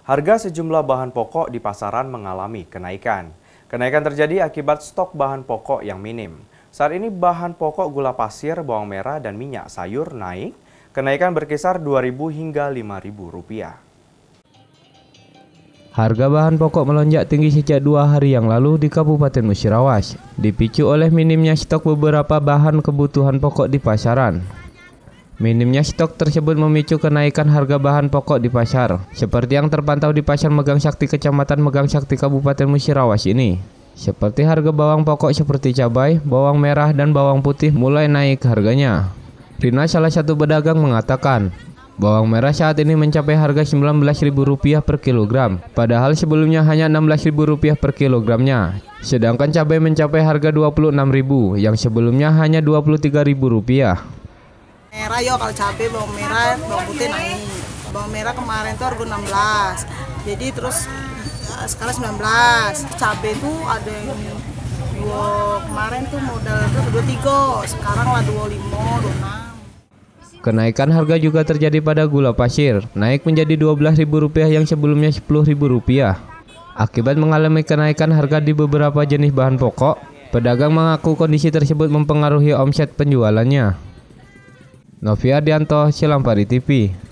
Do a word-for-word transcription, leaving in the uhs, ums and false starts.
Harga sejumlah bahan pokok di pasaran mengalami kenaikan. Kenaikan terjadi akibat stok bahan pokok yang minim. Saat ini bahan pokok gula pasir, bawang merah, dan minyak sayur naik. Kenaikan berkisar dua ribu hingga lima ribu rupiah. Harga bahan pokok melonjak tinggi sejak dua hari yang lalu di Kabupaten Musirawas, dipicu oleh minimnya stok beberapa bahan kebutuhan pokok di pasaran. Minimnya stok tersebut memicu kenaikan harga bahan pokok di pasar, seperti yang terpantau di Pasar Megang Sakti Kecamatan Megang Sakti Kabupaten Musirawas ini. Seperti harga bawang pokok seperti cabai, bawang merah, dan bawang putih mulai naik harganya. Rina, salah satu pedagang, mengatakan, bawang merah saat ini mencapai harga sembilan belas ribu rupiah per kilogram, padahal sebelumnya hanya enam belas ribu rupiah per kilogramnya. Sedangkan cabai mencapai harga dua puluh enam ribu rupiah, yang sebelumnya hanya dua puluh tiga ribu rupiah. Merah yo, kalau cabai, bawang merah, bawang putih naik. Bawang merah kemarin tuh harga enam belas, jadi terus sekarang sembilan belas. Cabai tuh ada yang dua, kemarin tuh modal tuh dua puluh tiga, sekarang lah dua puluh lima, dua puluh enam. Kenaikan harga juga terjadi pada gula pasir, naik menjadi dua belas ribu rupiah yang sebelumnya sepuluh ribu rupiah. Akibat mengalami kenaikan harga di beberapa jenis bahan pokok, pedagang mengaku kondisi tersebut mempengaruhi omset penjualannya. Novi Ardianto, Silampari T V.